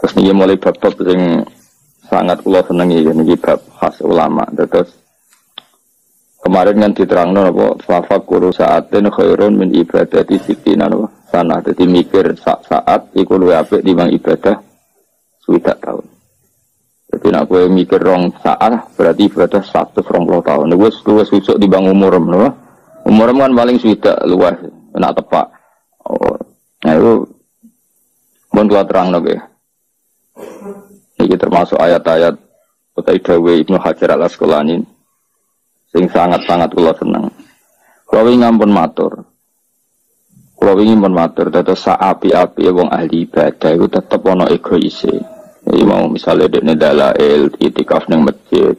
Terus niki mulai bab-bab sing sangat kula senengi niki bab khas ulama. Terus kemarin kan diterangno apa fafakuru sa'atin khairun min ibadati sittina sana. Dadi mikir saat iku luwih apik timbang ibadah 20 tahun. Jadi nak kowe mikir rong saat berarti ibadah 120 tahun. Wis susuk timbang umurem lho. Umurem kan paling 20 luwih nak tepak. Oh. Nah itu mun kula terangno nggih. Ini termasuk ayat-ayat utai dawe Ibnu Hajar al-Asqalani sing sangat-sangat kula seneng. Kula wingi ampun matur. Kula wingi ampun matur dados saapi-api wong ahli ibadah iku tetep ana egoise. Iki mau misale dekne dalail itikaf ning masjid.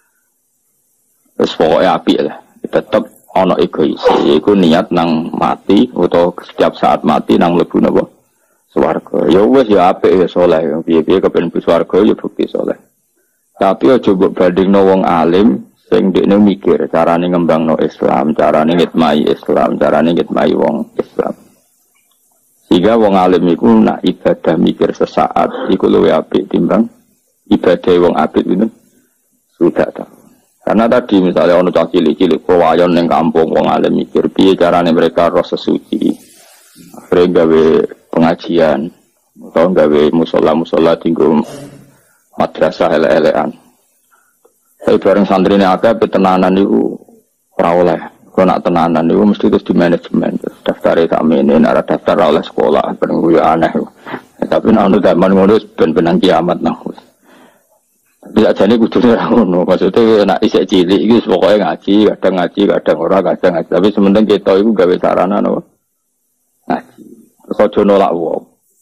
Wis pokoke apik lah. Tetep ana egoise. Iku niat nang mati utawa setiap saat mati nang mlebu napa? Swarga. Ya wis ya apik ya saleh. Piye-piye kepen mlebu swarga ya bukti saleh. Tapi aja mbok bandingno wong alim sing dekne mikir carane ngembangno Islam, carane ngitmai Islam, carane ngitmai wong Islam. Sehingga wong alim iku nak ibadah mikir sesaat iku luwih apik timbang ibadah wong apik itu sudah tahu. Karena tadi misalnya ono cah cilik-cilik pawayon ning kampung wong alim mikir piye carane mereka roh sesuci. Akhirnya gawe pengajian atau gawe musola tinggal madrasah ele-elean. Tapi bareng santri ini akeh tenanan itu ora oleh. Kalau nak tenanan itu mesti terus di manajemen. Daftar eksamen, ada daftar oleh sekolah, bareng gue aneh. Tapi nak untuk zaman ngono ben-benan kiamat nah. Tapi ajane kudune ora ngono. Maksudnya nak isih cilik iki pokoke ngaji, kadang ora, kadang ngaji. Tapi sementing kita iku gawe sarana no. Ngaji. Terus aja nolak wong.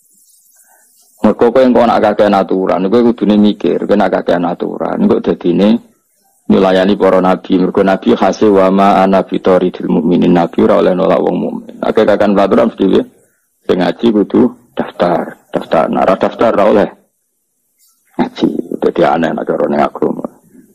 Mergo kowe engko nak kakean aturan, kowe kudune mikir, kowe nak kakean aturan, engko dadine nyulayani para nabi. Mergo nabi khase wa ma ana fitoridil mukminin, nabi ora oleh nolak wong mukmin. Akeh kakean aturan mesti piye? Sing ngaji kudu daftar, nak ora daftar ora oleh ngaji. Dadi aneh nek karo ning agama.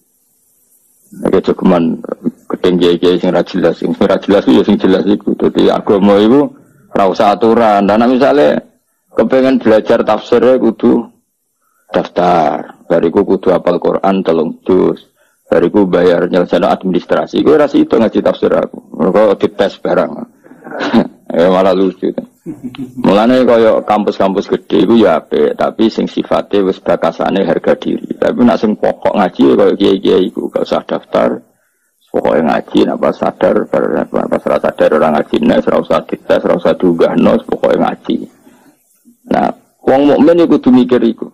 Nek cukuman ketinggi-tinggi sing ora jelas, sing ora jelas ya sing jelas iku. Dadi agama iku ora usah aturan. Dan misalnya kepengen belajar tafsir kudu daftar. Bariku kudu hafal Quran 3 juz. Bariku bayar nyelesaikan administrasi. Gue rasa itu ngaji tafsir aku. Mereka dites barang. Malah lucu. Mulane kaya kampus-kampus gede iku ya apik, tapi sing sifate wis bakasane harga diri. Tapi nek sing pokok ngaji kaya kiai-kiai iku gak usah daftar. Pokoke ngaji nek pas sadar, pas ora sadar ora ngaji nek ora usah dites, ora usah diunggahno, pokoke ngaji. Nah, wong mukmin iku kudu mikir iku.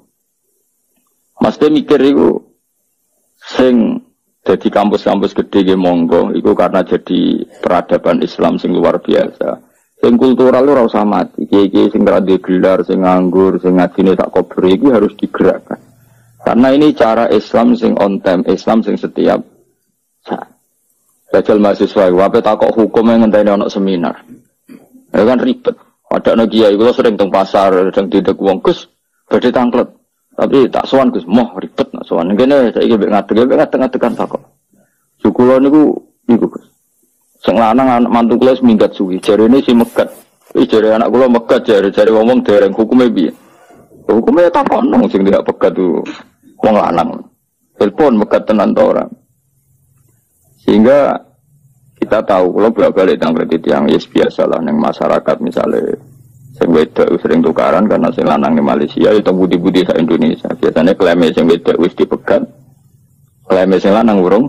Mesti mikir iku sing dadi kampus-kampus gede ge monggo, iku karena jadi peradaban Islam sing luar biasa. Sing kultural ora usah mati. Kiai-kiai sing ora duwe gelar, sing nganggur, sing ngajine tak kober iki harus digerakkan. Karena ini cara Islam sing on time, Islam sing setiap saat. Bajal mahasiswa, wape takok hukum yang ngenteni ana seminar. Ya kan ribet. Ada anak kiai kula sering teng pasar, sering didek wong Gus, badhe tangklet. Tapi tak sowan Gus, moh ribet nak sowan. Kene saiki mek ngadeg-ngadeg takok. Sukula niku Gus. Sing lanang mantu kula wis minggat suwi, jarene si megat. Iki jare anak kula megat jare ngomong dereng hukume piye? Hukume takokno sing tidak pegat tu wong lanang. Telepon megat tenan to ora. Sehingga kita tahu kalau bolak-balik tentang kredit yang yes biasa lah yang masyarakat misalnya sing wedok sering tukaran karena sing lanang di Malaysia itu budi-budi sa Indonesia biasanya klaimnya sing wedok wis dipegat klaimnya sing lanang urung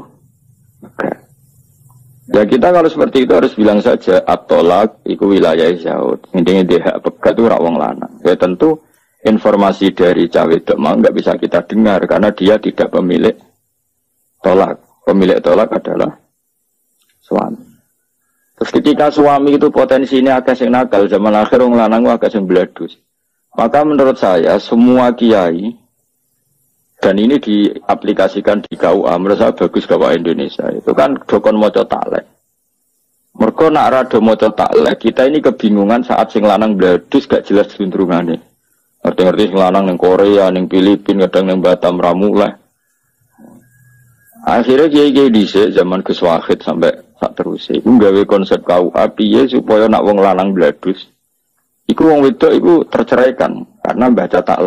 ya kita kalau seperti itu harus bilang saja at-tolak iku wilayah Yahud intinya dia hak pegat itu wong lanang ya tentu informasi dari cawe wedok mau nggak bisa kita dengar karena dia tidak pemilik tolak. Pemilik tolak adalah suami. Terus ketika suami itu potensinya agak sing nakal, zaman akhir wong lanang agak sing bladus. Maka menurut saya semua kiai dan ini diaplikasikan di KUA, menurut saya bagus KUA Indonesia. Itu kan dokon maca taklek. Mergo nak rada maca taklek, kita ini kebingungan saat sing lanang bladus gak jelas cenderungane. Ngerti-ngerti sing lanang ning Korea, ning Filipina, kadang ning Batam Ramuleh. Akhirnya kiai-kiai dhisik zaman Gus Wahid sampai sak terusé iku gawe konsep KUA piye supaya nak wong lanang bladus iku wong wedok iku terceraikan karena baca taklek.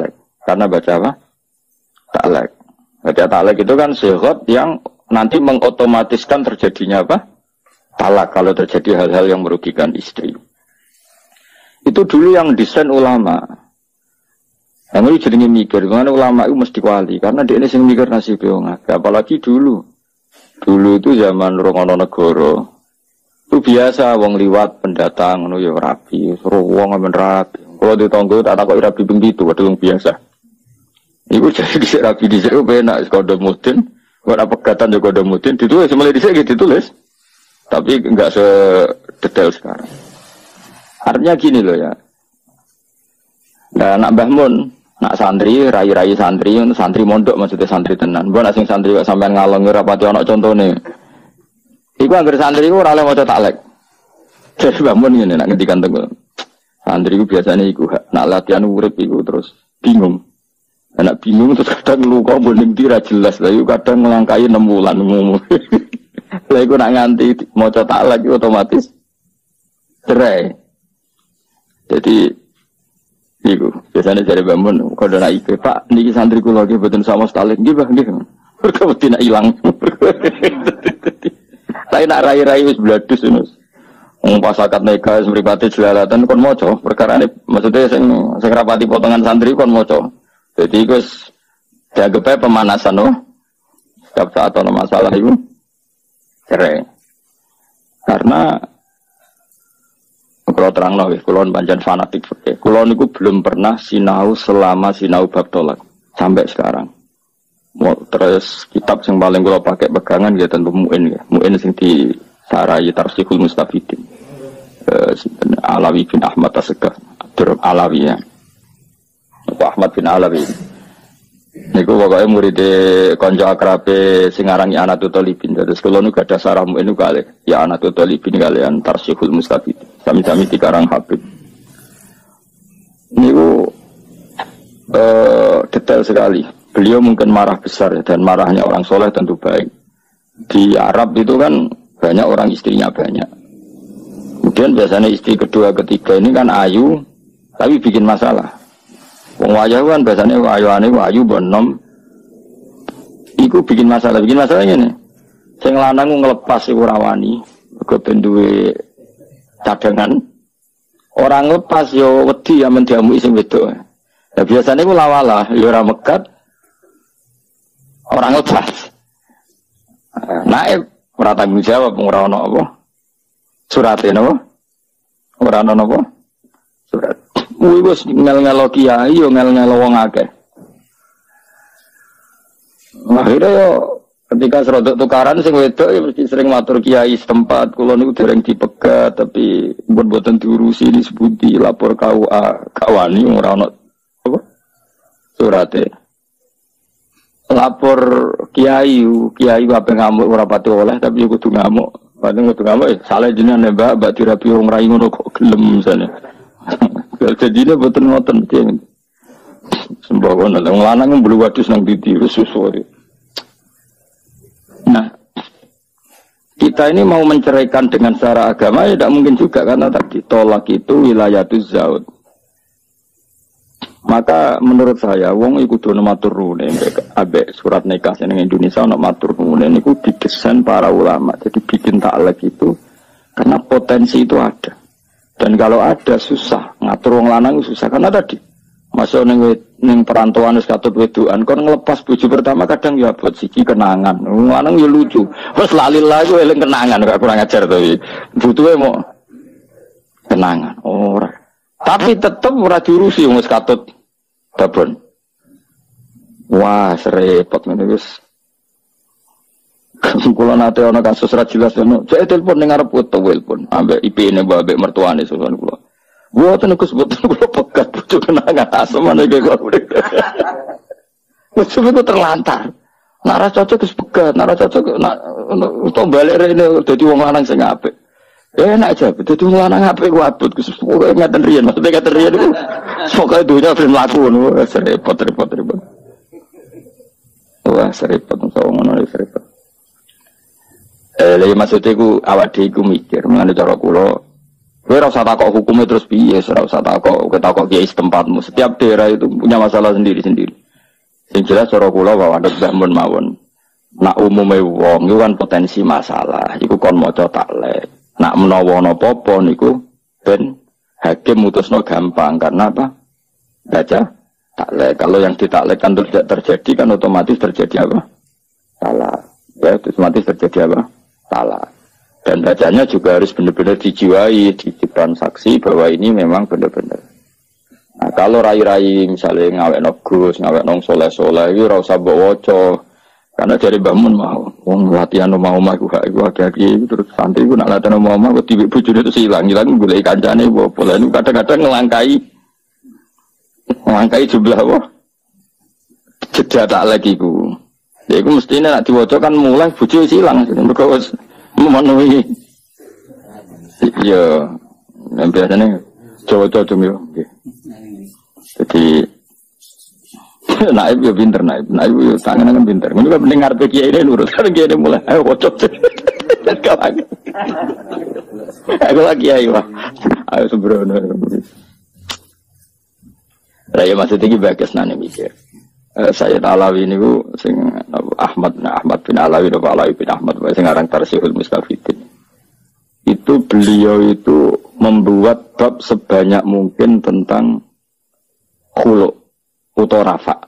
Karena baca apa? Ta'lek. Baca ta'lek itu kan sighah yang nanti mengotomatiskan terjadinya apa? Talak kalau terjadi hal-hal yang merugikan istri. Itu dulu yang desain ulama. Yang ini jadi mikir, karena ulama itu mesti wali, karena dia ini yang mikir nasib wong akeh. Apalagi dulu. Dulu itu zaman Rongono Negoro. Itu biasa wong liwat pendatang ngono ya rapi, suruh wong amen rapi. Kalau ditonggo tak kok rapi ping itu padha wong biasa. Iku jadi dhisik rapi dhisik ku penak kondo mudin, ora pegatan yo kondo mudin ditulis mulai dhisik gitu ditulis. Tapi enggak sedetail sekarang. Artinya gini loh ya. Nah, nak Mbah Mun, nak santri, rai-rai santri mondok maksudnya santri tenan. Mbok nak sing santri kok sampean ngalongi rapati ana contone. Iku anggere santri ku ora oleh maca taklek. Jadi Mbah Mun ngene nak ngendikan teng. Santri ku biasane iku nak latihan urip iku terus bingung. Anak bingung terus kadang luka boning tira jelas lah iku kadang nglangkai 6 wulan ngomong. Lah iku nak nganti maca taklek otomatis cerai. Jadi iku biasanya dari bangun kalau nak ikut Pak niki santri kula nggih mboten sama stalik nggih Pak nggih. Mergo wedi nak ilang. Tapi nak rai-rai wis bladus ngono. Wong pas akad nikah wis mripate jelalatan kon maca perkarane maksudnya sing rapati potongan santri kon maca. Jadi iku wis dianggep pemanasan no. Setiap saat ana masalah iku cerai. Karena kalau terang nawi, kulon panjang fanatik fikih. Kulon itu belum pernah sinau selama sinau bab tolak sampai sekarang. Terus kitab yang paling kalau pakai pegangan ya tentu Mu'in ya. Mu'in yang di Sarai Tarsihul Mustafidin. Alawi bin Ahmad Asegaf, Abdur Alawi ya. Ahmad bin Alawi. Niku pokoknya murid konco akrabe sing aran ya Anatul Talibin. Terus kulon itu ada sarah Mu'in itu kali. Ya Anatul Talibin kalian Tarsihul Mustafidin. Sami-sami dikarang Habib. Ini detail sekali. Beliau mungkin marah besar dan marahnya orang soleh tentu baik. Di Arab itu kan banyak orang istrinya banyak. Kemudian biasanya istri kedua ketiga ini kan ayu, tapi bikin masalah. Wong wayah kan biasanya ayu bonom. Iku bikin masalah. Bikin masalahnya nih. Sing lanang ngelepas iku rawani. Mergo ben duwe cadangan orang lepas yo wedi ya mendiamu sing wedok. Ya biasanya ku lawalah yo ora megat orang lepas. Naib ora tanggung jawab ora ono apa? Surate napa? Ora ono apa? Surat. Wis ngel-ngelo kiai yo ngel-ngelo wong akeh. Akhirnya yo ketika serodok tukaran sing wedok ya mesti sering matur kiai setempat kula niku dereng dipegat tapi mboten diurusi disebuti lapor KUA kawani ora ono apa surate lapor kiai apa ngamuk ora pati oleh tapi yo kudu ngamuk padahal kudu ngamuk salah jenengan Mbak dirapi wong rai ngono kok gelem misale jadine mboten ngoten mesti sembahono wong lanang mblu wadus nang didi susu. Nah, kita ini mau menceraikan dengan secara agama ya tidak mungkin juga karena tadi tolak itu wilayatuz zaud. Maka menurut saya wong iku kudu matur nuwun ambek surat nikah sing Indonesia ana matur nuwun niku didesain para ulama. Jadi bikin taklek itu karena potensi itu ada. Dan kalau ada susah ngatur wong lanang susah karena tadi masuk ning perantauan wis katut wedokan kon ngelepas bojo pertama kadang ya buat siji kenangan. Lanang ya lucu. Wes lalilah iku eling kenangan gak kurang ajar to iki. Butuhe mau kenangan ora. Tapi tetep ora diurusi wis katut babon. Wah, repot ngene wis. Kula nate ana kasus ra jelas ngono. Cek telepon ning arep telepon ambek IP-ne mbak mertuane sowan kula. Gua tuh nukus betul gua pekat butuh kenangan asam mana kayak gua udah. Musuh itu terlantar. Nara cocok terus pekat, nara cocok untuk balik ini jadi wong lanang sing apik. Enak aja, jadi wong lanang apik gua abot kus pokoke ngaten riyen, maksudnya ngaten riyen iku pokoke dunya film laku ngono, repot. Wah, repot ngono repot. Lha maksudnya ku awak dhewe iku mikir, menane cara kula Kowe ora usah takok hukumnya terus piye, ora usah takok kiai setempatmu. Setiap daerah itu punya masalah sendiri-sendiri. Sing jelas cara kula wae ada Mbah Mun mawon. Nak umume wong iku kan potensi masalah, iku kon maca taklek. Nak menawa napa-apa niku ben hakim mutusno gampang karena apa? Baca taklek. Kalau yang ditaklekkan tidak terjadi kan otomatis terjadi apa? Salah. Ya, otomatis terjadi apa? Salah. Dan bacanya juga harus benar-benar dijiwai, ditransaksi bahwa ini memang benar-benar. Nah, kalau rai-rai misalnya ngawek gus, ngawek nong soleh-soleh, itu rasa bawa. Karena dari bangun mau, latihan mau aku haki terus santri aku nak latihan mau aku tiba bujurnya itu hilang gulai kancane boleh itu kadang-kadang ngelangkai jumlah jeda tak lagi ku. Ya aku mestinya nak diwaca kan mulai bujur hilang, mereka memenuhi. Iya, yang biasanya cowok-cowok cuma jadi naib ya pinter, naib ya tangan kan pinter. Ini kan pendengar kiai ini nurut, kan kiai ini mulai ayo bocok. Aku lagi ayo, ayo sembrono. Raya masih tinggi bagus nane mikir. Saya Alawi ini bu, sing Ahmad bin Alawi atau Alawi bin Ahmad, sing aran Tarsihul Mustafidin. Itu beliau itu membuat bab sebanyak mungkin tentang khulu utawa rafa,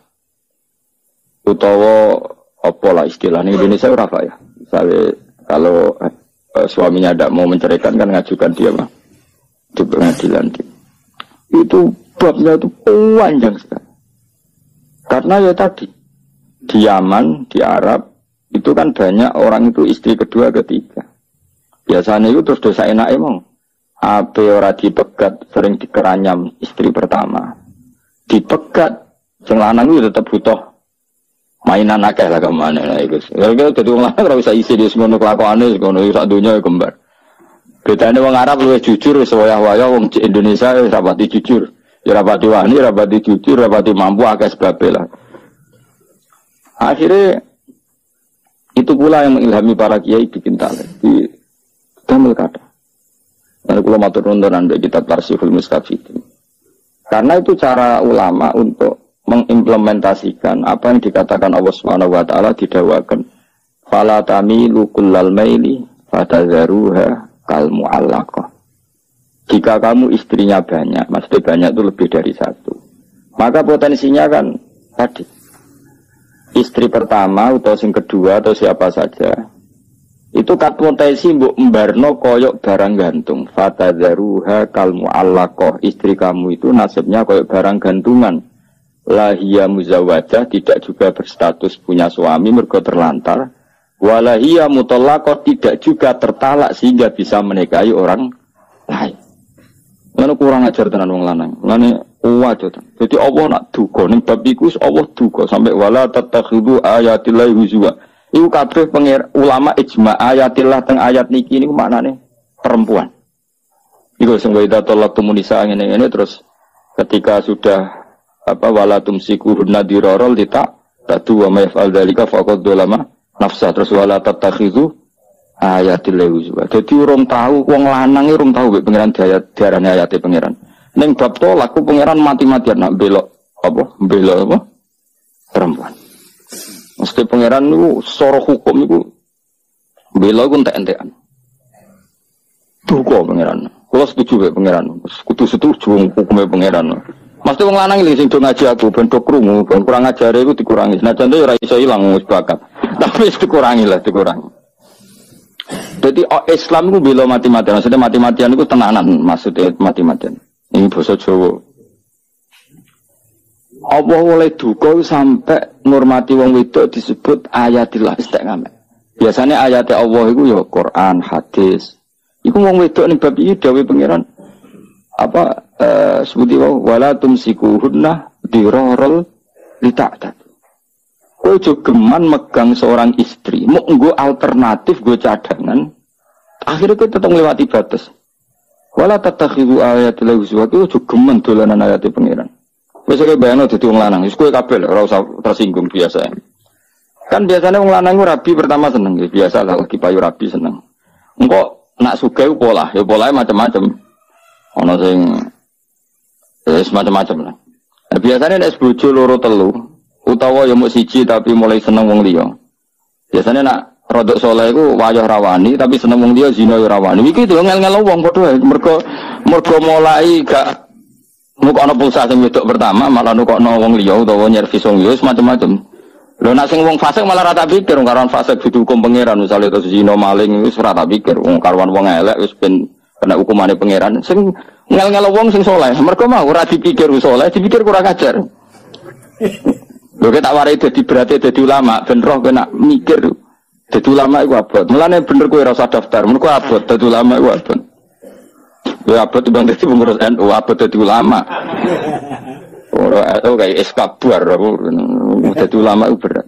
utawa apalah istilahnya Indonesia rafa ya. Misalnya kalau suaminya tidak mau menceraikan kan ngajukan dia mah di pengadilan. Itu babnya itu panjang sekali. Karena ya tadi di Yaman, di Arab itu kan banyak orang itu istri kedua, ketiga. Biasanya itu terus dosa enak emang. Ape ora dipegat sering dikeranyam istri pertama. Dipegat, sing lanang itu tetap butuh mainan akeh lah kemana lah itu. Kalau jadi orang lanang ora bisa isi di semua kelakuane, ngono sak dunya kembar. Bedane wong Arab luwih jujur, wayah-wayah wong Indonesia rapati jujur. Ya rapati wani, rapati jujur, rapati mampu akeh sebab lah. Akhirnya itu pula yang mengilhami para kiai bikin taklek di damel kata. Lalu kalau matur nuwun anda kitab Tarsihul Mustafidin. Karena itu cara ulama untuk mengimplementasikan apa yang dikatakan Allah Subhanahu wa taala didakwakan. Fala tamilu kullal maili fatadzaruha kal mu'allaqah. Jika kamu istrinya banyak, maksudnya banyak itu lebih dari satu, maka potensinya kan tadi istri pertama atau yang kedua atau siapa saja itu kan potensi mbok mbarno koyok barang gantung. Fatadzaruha kal mu'allaqah. Istri kamu itu nasibnya koyok barang gantungan. Lahia muzawajah, tidak juga berstatus punya suami mergo terlantar. Walahia mutallaqah, tidak juga tertalak sehingga bisa menikahi orang lain. Lalu kurang ajar tenan wong lanang. Lalu wajar. Jadi Allah nak duga ning bab iku Allah duga sampai wala tatakhidu ayatillahi huzwa. Iku kabeh ulama ijma ayatillah teng ayat niki niku maknane perempuan. Iku sing wa idza talaqtum nisa ngene terus ketika sudah wala tumsikuhunna dirarul tatu wa ma yaf'al dzalika faqad dzalama nafsa terus wala tatakhidu ayatillahi huzwa. Dadi urung tahu wong lanang urung tahu mek pangeran diarani ayate pangeran. Ning bab tolak ku pangeran mati-matian nak belok perempuan. Mesti pangeran niku secara hukum niku belok ku entek-entekan. Duka pangeran. Kula setuju mek pangeran. Kudu setuju hukume pangeran. Mesti wong lanang iki sing do ngaji aku ben do krungu, ben kurang ajare iku dikurangi. Senajan yo ora iso ilang wis bakat. Tapi wis dikurangi. Jadi Islam itu bela mati-matian. Maksudnya mati-matian itu tenanan. Maksudnya mati-matian. Ini bahasa Jawa. Allah oleh duka sampai ngurmati wong wedok disebut ayatillah istiqamah. Biasanya ayatnya Allah itu ya Quran, hadis. Iku wong wedok ning bab iki dawuh pangeran sebuti wala tumsikuhunna dirarul lita'tat. Kowe jogeman megang seorang istri, mau nggo alternatif, nggo cadangan. Akhirnya kowe tetep ngliwati batas. Wala tatakhidu ayatil huzwa, kowe jogeman dolanan ayate pangeran. Wis kowe bayangno dadi wong lanang, wis kowe kabeh ora usah tersinggung biasa. Kan biasanya wong lanang rabi pertama seneng, biasa lah lagi payu rabi seneng. Engko nak sugih pola, ya polahe macam-macam. Ana sing semacam-macam lah. Nah, biasanya nek bojo loro telu utawa ya mung siji tapi mulai seneng wong liya. Biasanya nak rodok saleh iku wayah rawani tapi seneng wong liya zina ya rawani. Iki lho ngel-ngel wong padha wae. Mergo mulai gak nukokno pulsa sing wedok pertama malah nukokno wong liya utawa nyervis wong liya semacam-macam. Lho nek sing wong fasik malah rata pikir karuan fasik kudu hukum pangeran misale terus zina maling wis rata pikir wong karuan wong elek wis ben kena hukumane pangeran. Sing ngel-ngel wong sing saleh mergo mau ora dipikir wis saleh dipikir kurang ajar. Lho tak warai dadi berarti dadi ulama ben roh kena mikir. Dadi ulama iku abot. Mulane bener kowe ora usah daftar. Mergo abot dadi ulama iku abot. Ya abot bang dadi pengurus NU abot dadi ulama. Ora kayak eskabar dadi ulama iku berat.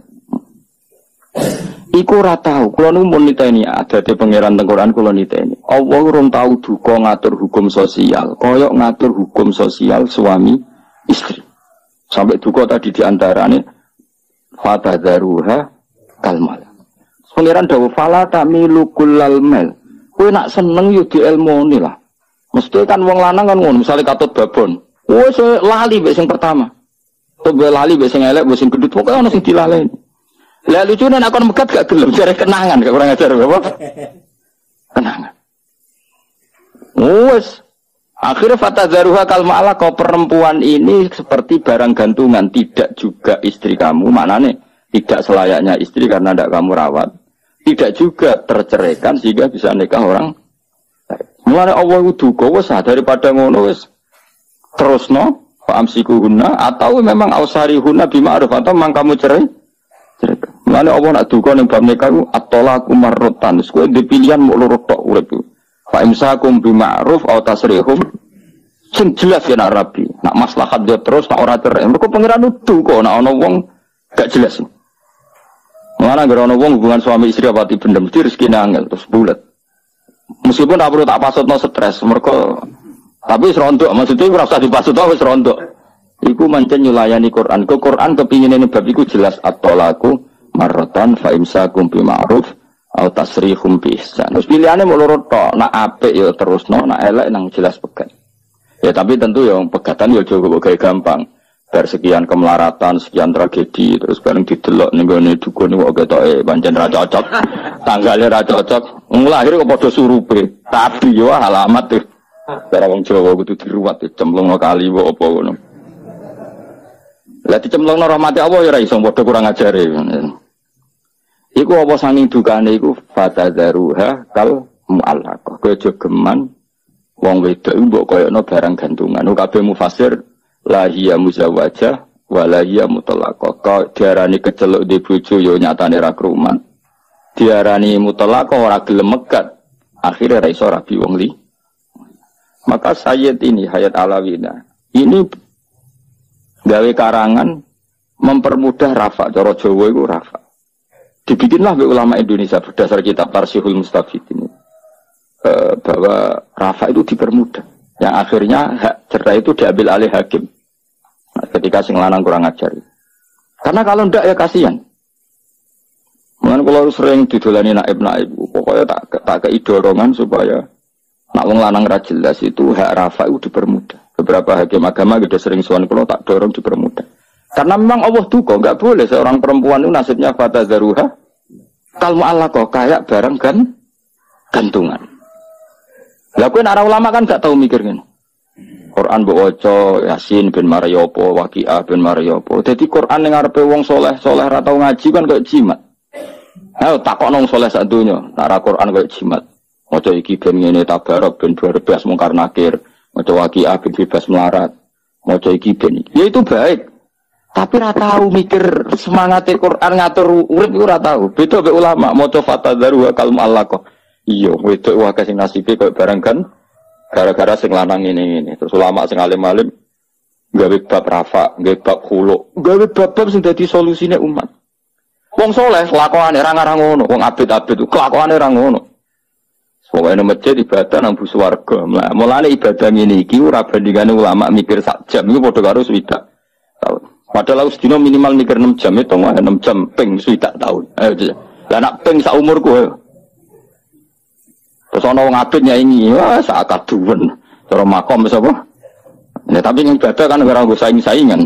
Iku ora tau. Kula nu mun niteni adate pangeran teng Quran kula niteni. Allah urung tau duka ngatur hukum sosial. Kaya ngatur hukum sosial suami istri. Sampai duka tadi diantarane fatadzaruha kalmal. Pangeran dawuh fala tamilu kullal mal. Kowe nak seneng yo dielmoni lah. Mesti kan wong lanang kan ngono, misale katut babon. Wis lali mek sing pertama. Tobe lali mek sing elek, mek sing gendut pokoke ana sing dilaleni. Lah lucune nek kon megat gak gelem jare kenangan, gak kurang ajar apa? Kenangan. Wis akhirnya fatadzaruha kalma'ala kau perempuan ini seperti barang gantungan, tidak juga istri kamu, maknane tidak selayaknya istri karena tidak kamu rawat. Tidak juga terceraikan sehingga bisa nikah orang. Mulane Allah duka wis daripada ngono wis terusno fa'amsikuhunna atau memang ausarihunna bima'ruf atau memang kamu cerai. Mulane Allah nak duka ning bab nikah ku at-talaqu marratan. Wis kowe dipilihan mok loro tok urip. Fa'imsakum bima'ruf atau tasrihum sing jelas ya nak rabi. Nak maslahat dia terus nak ora cerai. Mergo pangeran duka nak ana wong gak jelas. Mana gerono wong hubungan suami istri apa dipendem mesti rezekine angel terus bulat. Meskipun tak perlu tak pasutno stres mereka tapi wis rontok maksudnya ora usah dipasutno wis rontok. Iku mancen nyulayani Quran. Ke Quran kepingine bab iku jelas at-talaqu marratan fa imsakum bi ma'ruf au tasrihum bi ihsan. Terus pilihane mau loro tok, nak apik ya terusno, nak elek nang jelas pegat. Ya tapi tentu yang pegatan ya aja kok gampang. Bar sekian kemelaratan, sekian tragedi, terus bareng didelok ning gone dukun kok ketoke pancen ra cocok. Tanggale ra cocok. Lahir kok padha surupe. Tapi yo alamat tuh. Cara wong Jawa kudu diruwat cemplungno kali kok apa ngono. Lah dicemplungno rahmate Allah ya ra iso padha kurang ajare. Iku apa sanging dukane iku fatadzaruha kal mu'allaqah. Kowe aja geman wong wedok mbok koyono barang gantungan. Kabeh mufasir la hiya muzawwajah wa la hiya mutallaqah. Diarani keceluk di bojo yo nyatane ra krumat. Diarani mutallaqah ora gelem megat. Akhire ra iso rabi wong li. Maka Sayyid ini Hayat Alawina ini gawe karangan mempermudah rafa cara Jawa iku rafa. Dibikinlah oleh ulama Indonesia berdasar kitab Tarsihul Mustafid ini bahwa rafa itu dipermudah. Yang akhirnya hak cerai itu diambil alih hakim. Nah, ketika sing lanang kurang ajar. Karena kalau ndak ya kasihan. Mungkin kalau sering didolani naib-naib, pokoknya tak keidorongan supaya nak wong lanang ra jelas itu hak rafa itu dipermudah. Beberapa hakim agama sudah sering sowan kalau tak dorong dipermudah. Karena memang Allah duka, enggak boleh seorang perempuan itu nasibnya fatadzaruha kal mu'allaqah kayak barang gantungan. Lah kowe nek ulama kan gak tau mikir ngene. Quran mbok waca Yasin ben Mariopo, Waqiah ben Mariopo. Dadi Quran ning ngarepe wong saleh ra tau ngaji kan koyo jimat. Ayo takokno wong saleh sak donya, nek ora Quran koyo jimat. Maca iki ben ngene tabarok ben bebas mungkar nakir, maca Waqiah ben bebas melarat. Maca iki ben. Ya itu baik. Tapi ra tau mikir semangate Quran ngatur urip iku ora tau. Beda mek ulama maca fatadzaruha kal mu'allaqah. Iya, wedok wae sing nasibe koyo barang kan gara-gara sing lanang ini. Terus ulama sing alim-alim gawe bab rafa, gawe bab khulu, gawe bab sing dadi solusine umat. Wong saleh lakone ra ngarang ngono, wong abid-abid lakone ra ngono. Pokoke nang masjid ibadah nang bus warga. Mulane ibadah ngene iki ora bandingane ulama mikir sak jam iku padha karo swidak tahun. Padahal sedina minimal mikir 6 jam itu 6 jam ping swidak tahun. Ayo. Lah nak ping sak umurku. Terus ana wong abid nyanyi, wah sak kaduwen. Cara makom wis apa? Ya tapi yang ibadah kan ora nggo saing-saingan.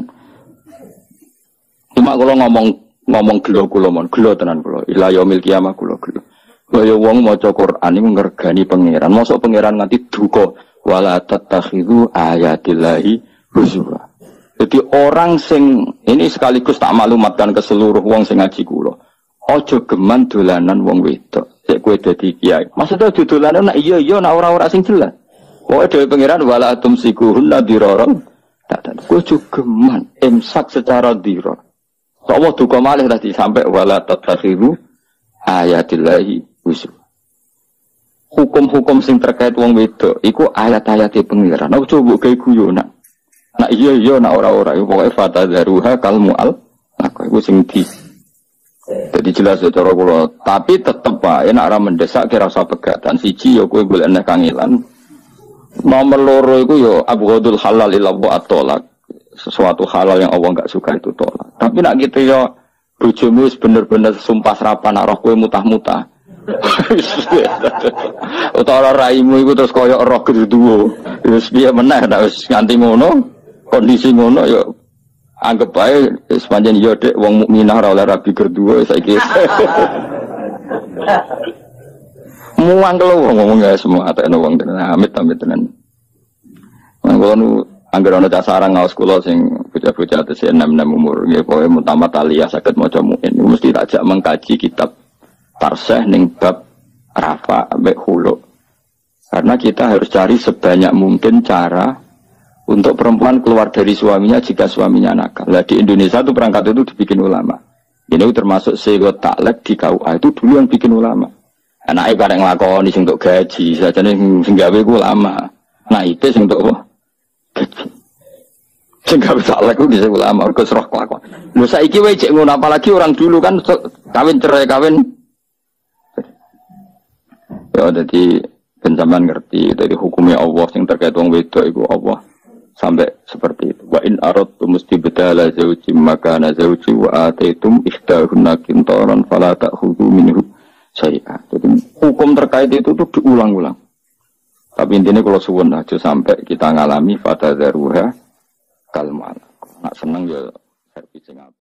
Cuma kalau ngomong gelo kula mon, gelo tenan kula. Ila yaumil kiamah kula gelo. Kaya wong maca Quran iku ngergani pangeran. Mosok pangeran nganti duka wala tattakhidhu ayatillahi huzwa. Jadi orang sing ini sekaligus tak maklumatkan ke seluruh wong sing ngaji kula. Aja geman dolanan wong wedok. Sik kowe dadi kiai. Maksudnya dolanan nek iya nak ora sing jelas. Pokoke dhewe pangeran wala tumsikuhunna dirarang. Tak kowe juga geman imsak secara dirar. Allah duka malih tadi sampai wala tattakhidhu ayatillahi huzwa. Hukum-hukum sing terkait wong wedok iku ayat-ayate pangeran. Aku coba gawe guyonan. Nak iya nak ora-ora pokoke fatadzaruha kal mual. Aku iku sing di. Jadi jelas ya cara kula, tapi tetep wae nek ora mendesak kira usah pegatan. Siji ya kowe golek nek kangilan. Nomor loro iku ya abghadul halal ila wa at-thalaq. Sesuatu halal yang Allah enggak suka itu tolak. Tapi nak gitu ya bojomu wis bener-bener sumpah serapan nak roh kowe mutah-mutah. Utawa raimu iku terus koyo roh kedua. Wis piye meneh nek wis nganti ngono. Kondisi ngono ya anggap bae sepanjang yo dek wong mukminah ora oleh rabi kedua saiki. Muang kalau ngomong ya semua atekno wong tenan amit tenan. Mangko nu anggere ana sarang ngaos kula sing bocah-bocah tesih 6 umur nggih pokoke mutamat aliyah saged maca muin mesti tak jak mengkaji kitab Tarseh ning bab rafa ambek hulu. Karena kita harus cari sebanyak mungkin cara untuk perempuan keluar dari suaminya jika suaminya nakal. Nah, di Indonesia itu perangkat itu dibikin ulama. Ini termasuk segot taklek di KUA itu dulu yang bikin ulama. Anaknya bareng ngelakoni sing untuk gaji, saja nih sing gawe ku ulama. Nah itu sing untuk apa? Gaji. Sing gawe taklek ku bisa ulama, urus roh kelakon. Lu saiki wae cek ngono apalagi orang dulu kan kawin cerai kawin. Ya jadi penjaman ngerti dari hukumnya Allah yang terkait wong wedok itu Allah. Sampai seperti itu. Wa in aradtum istibdala zawjin makana zawji wa ataitum ihdahunna qintaran fala ta'khudhu minhu syai'a. Jadi hukum terkait itu tuh diulang-ulang. Tapi intinya kalau suwun aja sampai kita ngalami fatadzaruha kalmal. Nak seneng ya servis sing